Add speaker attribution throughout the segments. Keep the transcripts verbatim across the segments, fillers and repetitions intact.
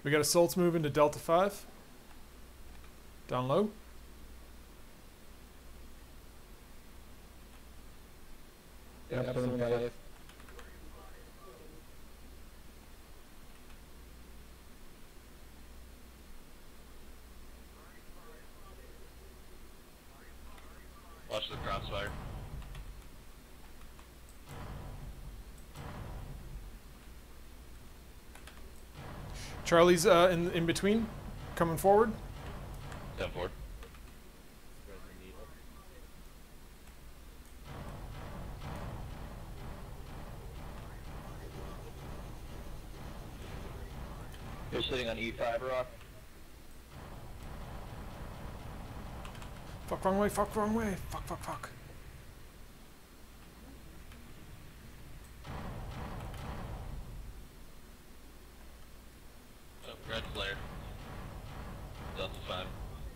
Speaker 1: We got assaults moving to Delta five. Down low.
Speaker 2: Yep, seven five.
Speaker 3: Watch the crossfire.
Speaker 1: Charlie's uh, in in between, coming forward.
Speaker 3: ten four.
Speaker 2: You're sitting on E five, Rock.
Speaker 1: Fuck, wrong way, fuck, wrong way. Fuck, fuck, fuck.
Speaker 3: Oh, red flare. Delta five.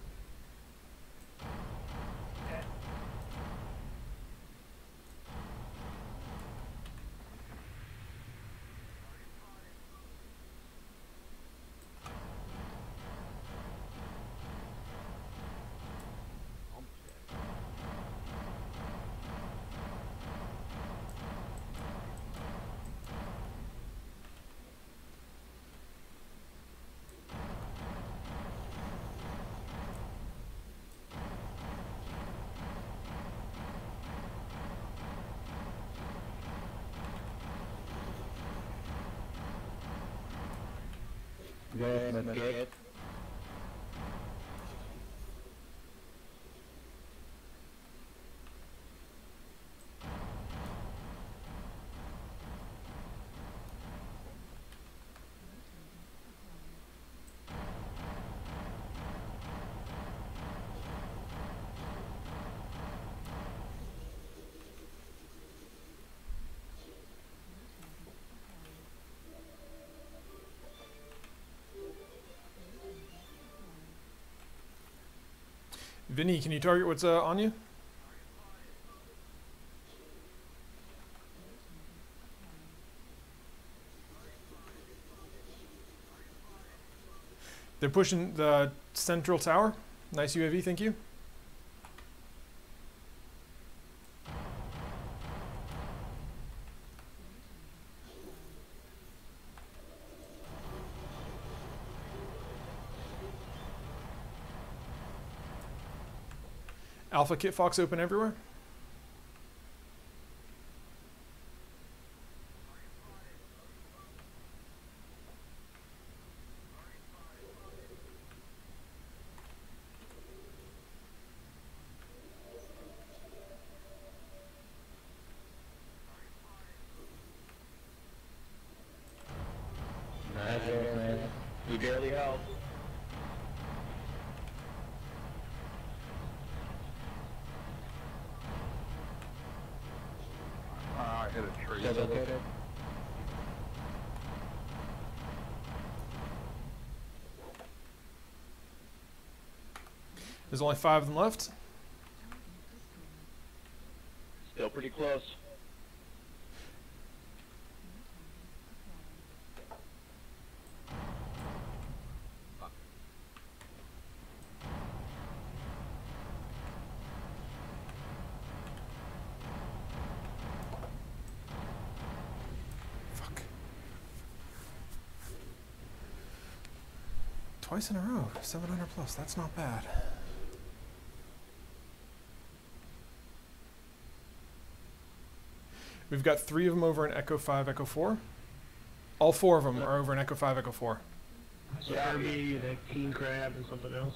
Speaker 2: Good, good, good.
Speaker 1: Vinny, can you target what's uh, on you? They're pushing the central tower. Nice U A V, thank you. Alpha Kit Fox open everywhere.
Speaker 2: Nice, man. We barely helped.
Speaker 3: Ah, I hit a tree.
Speaker 2: That's okay.
Speaker 1: There's only five of them left.
Speaker 2: Still pretty close.
Speaker 1: Fuck. Twice in a row. seven hundred plus. That's not bad. We've got three of them over in Echo five, Echo four. All four of them are over in Echo five, Echo four.
Speaker 4: So Kirby, the King Crab, and something else.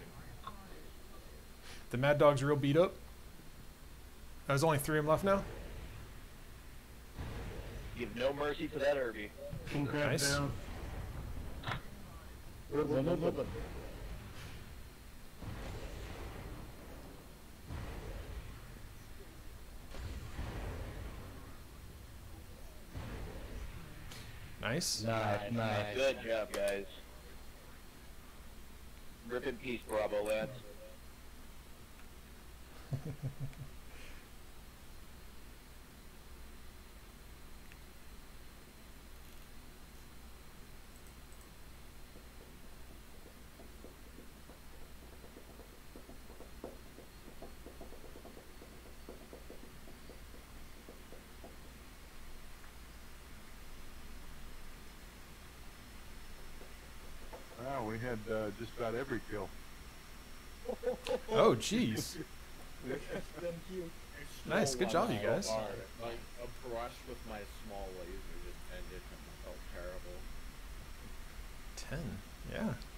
Speaker 1: The Mad Dog's real beat up. There's only three of them left now.
Speaker 2: Give no mercy to that Irby.
Speaker 4: King Crab
Speaker 1: Nice.
Speaker 4: down.
Speaker 1: Nice.
Speaker 2: Nice, nice. Good job, guys. Rip in peace, Bravo, lads.
Speaker 5: had uh, just about every kill.
Speaker 1: Oh, jeez.
Speaker 6: Thank you.
Speaker 1: Nice, good job, you guys.
Speaker 6: Hard. Like a brush with my small laser just ended and I felt terrible.
Speaker 1: ten. Yeah.